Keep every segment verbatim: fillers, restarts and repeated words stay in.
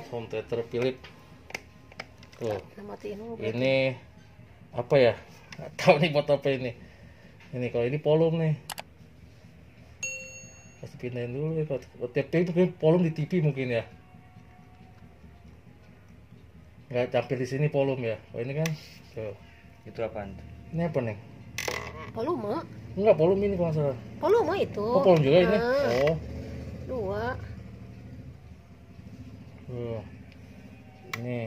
remote home theater Philips. Tuh. Ini apa ya? Nggak tahu nih buat apa ini. Ini kalau ini volume nih. Kasih pindahin dulu ya. Kalau T V itu kayak volume di T V mungkin ya. Nggak tampil di sini volume ya. Oh ini kan. Tuh. Itu apaan? Ini apa nih? Volume? Enggak, volume ini kalau nggak salah. Volume itu. Oh, volume juga ini. Ah. Oh. Dua. Tuh. Ini.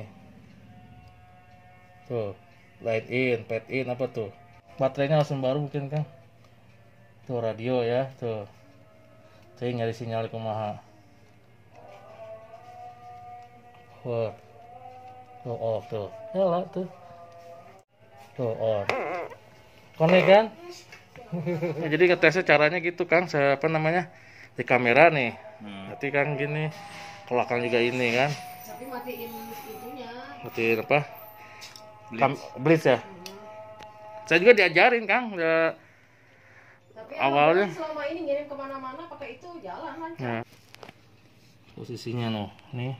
Tuh. Light in, pad in apa tuh? Baterainya langsung baru mungkin kan. Tuh radio ya, tuh. Saya nyari sinyal kumaha. Wah. Tuh off tuh. Nyala tuh. Tuh on. Konek kan? Nah, jadi ngetesnya caranya gitu Kang, saya apa namanya? Di kamera nih. Hmm. Nanti kan gini. Kelakang juga ini kan. Tapi matiin itunya. Matiin apa? Blitz. Kam blitz ya. Hmm. Saya juga diajarin Kang. Ya, tapi awalnya selama ini ngirim kemana-mana pakai itu jalan kan? Nah, posisinya noh, nih.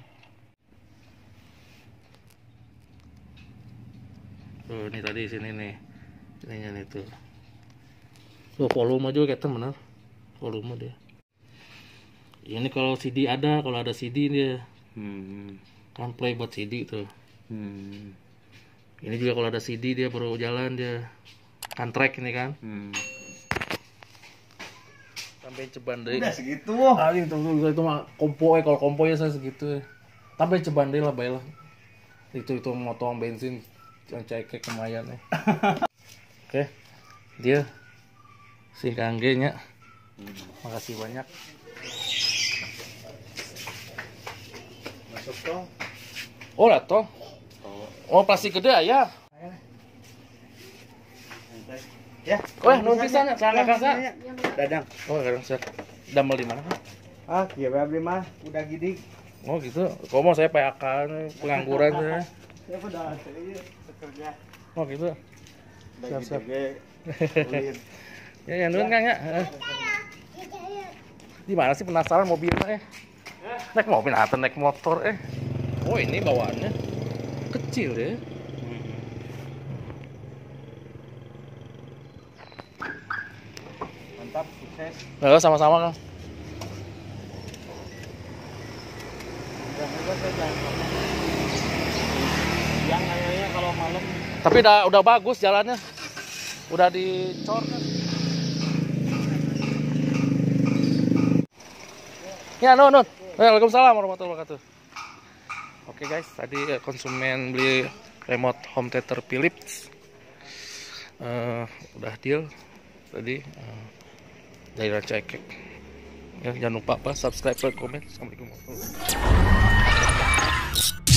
Tuh ini tadi sini nih, ininya nih tuh. Tuh volume juga kayak bener, volume dia. Ini kalau C D ada, kalau ada C D dia, Hmm. kan play buat C D tuh. Hmm. Ini juga kalau ada C D dia baru jalan dia, kan track ini kan. Hmm. Sampai ceban deh. Udah segitu. Ah, itu tuh itu mah kompo eh kalau kompo ya saya segitu. Sampai ceban deh lah baiklah. Itu itu motong bensin yang cekek lumayan ya. Oke. Dia si kanggenya. Makasih banyak. Masuk toh. Oh, lah toh. Oh, plastik gede ya. Ya. Oh, nun pisan ya, sana kasa. Dadang. Oh, kadang saya damel di mana kan? Ah, kieu bae abdi mah udah gidik. Oh, gitu. Kok mau saya P H K pengangguran ya. Ya udah saya bekerja. Oh, gitu. Siap siap. Ya, yang nun Kang ya. Di mana sih penasaran mobilnya eh? Naik mobil atau naik motor eh? Oh, ini bawaannya kecil ya. Mantap, sukses. Nah, sama-sama Kang. Yang kayaknya kalau malam. Tapi udah udah bagus jalannya. Udah dicor kan. Ya, Nun, Nun. Waalaikumsalam warahmatullahi wabarakatuh. Oke guys, tadi konsumen beli remote home theater Philips. Uh, udah deal tadi uh, dari Rancakek. Ya, jangan lupa apa subscribe, like, komen. Assalamualaikum warahmatullahi wabarakatuh.